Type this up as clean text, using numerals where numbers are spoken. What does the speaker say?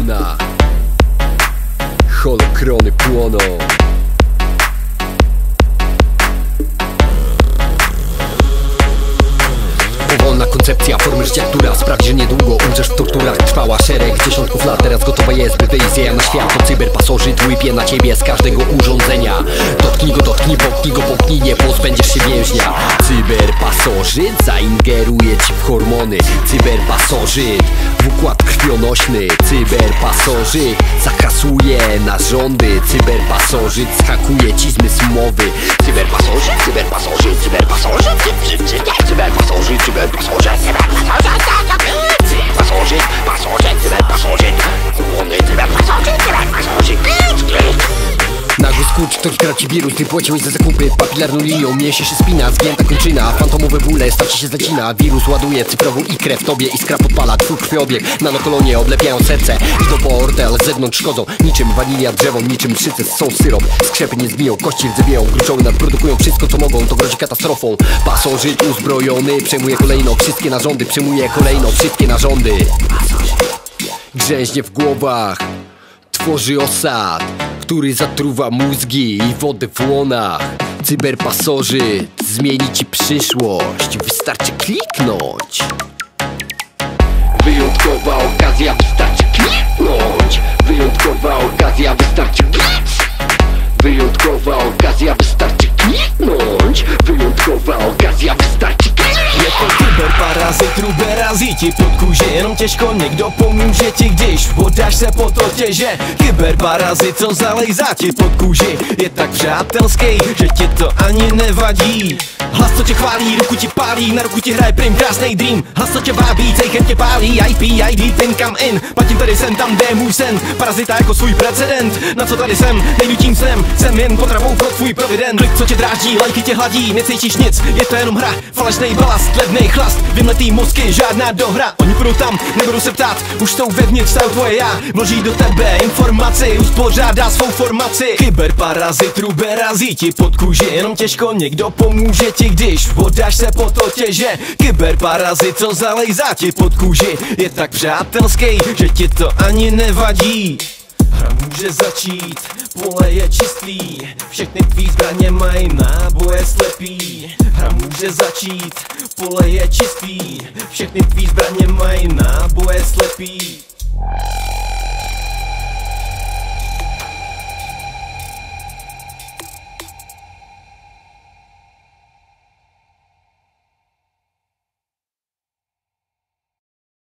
ciemna, holokrony płoną. Powolna koncepcja formy życia, która sprawi, że niedługo umrzesz w torturach. Trwała szereg dziesiątków lat, teraz gotowa jest, by wyjść z jaja na świat. To cyberpasożyt łypie na ciebie z każdego urządzenia. Dotknij go, dotknij, popchnij go, popchnij, nie pozbędziesz się więźnia. Cyberpasożyt zaingeruje ci w hormony. Cyberpasożyt w układ krwionośny. Cyberpasożyt zakasuje narządy. Cyberpasożyt zhakuje ci zmysł mowy. Cyberpasożyt, cyberpasożyt, cyberpasożyt, cyberpasożyt, cyberpasożyt, pasożyt, pasożyt, cyberpasożyt, nagły skurcz, który traci wirus, ty płaciłeś za zakupy papilarną linią, mięsie się spina, zgięta kończyna, fantomowe bóle, starcie się zacina. Wirus ładuje cyfrową ikrę w tobie, iskra podpala twój krwiobieg. Nanokolonie oblepiają serce, idą po ortę, ale z zewnątrz szkodzą. Niczym wanilia drzewą, niczym szyce są syrop. Skrzepy nie zbiją, kości rdzewieją, gruczoły nadprodukują wszystko co mogą, to grozi katastrofą. Pasożyt uzbrojony przejmuje kolejno wszystkie narządy, przejmuje kolejno wszystkie narządy. Grzęźnie w głowach, tworzy osad, który zatruwa mózgi i wodę w łonach. Cyberpasożyt zmieni ci przyszłość, wystarczy kliknąć. Wyjątkowa okazja, wystarczy kliknąć. Wyjątkowa okazja, wystarczy kliknąć. Wyjątkowa okazja, wystarczy kliknąć. Wyjątkowa okazja, wystarczy kliknąć. Je to cyberparazit, ruberazit ci podkuzie, jenom těžko někdo pomůže ti, když podáš se po totěže. Kyberparazit, co zalejzá ti pod kůži, je tak přátelský, že ti to ani nevadí. Hlas, co tě chválí, ruku ti pálí, na ruku ti hraje prim, krásnej dream. Hlas, co tě vábí, cejchem tě pálí, IP, ID, pin, kam in. Platím tady sem, tam jde můj sen, parazita jako svůj precedent. Na co tady jsem, nejdu tím snem, jsem jen potravou pro tvůj provident. Klik, co tě dráždí, lajky tě hladí, necítíš nic, je to jenom hra. Falešnej balast, levnej chlast, vymletý mozky, žádná dohra. Oni budou tam, nebudu se ptát, už jsou vevnitř, stav tvoje já. Vloží do tebe informaci, uspořádá svou formaci. Kyberparazit, ruberazit ti pod kůži, jenom těžko někdo pomůže ti, když podáš se po totěže. Kyberparazit, co zalejzá ti pod kůži, je tak přátelský, že ti to ani nevadí. Hra může začít, pole je čistý, všechny tvý zbraně mají náboje slepý. Hra může začít, pole je čistý, všechny tvý zbraně mají náboje slepý.